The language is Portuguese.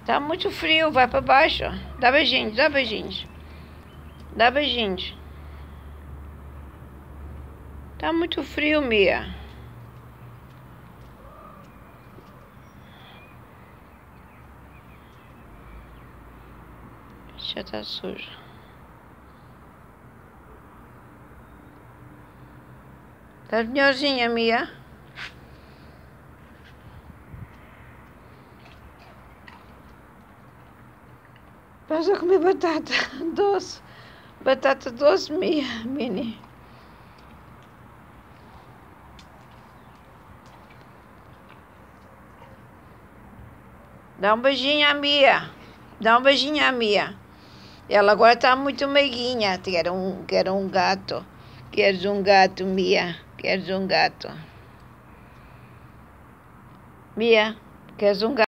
Tá muito frio, vai pra baixo. Dá beijinho, dá beijinho. Dá beijinho. Tá muito frio, Mia. Já tá sujo. Tá melhorzinha, Mia? Vas a comer batata doce. Batata doce, Minnie. Dá um beijinho à Mia. Dá um beijinho à Mia. Ela agora tá muito meiguinha. Quer um gato. Queres um gato, Mia? Queres um gato? Mia, queres um gato?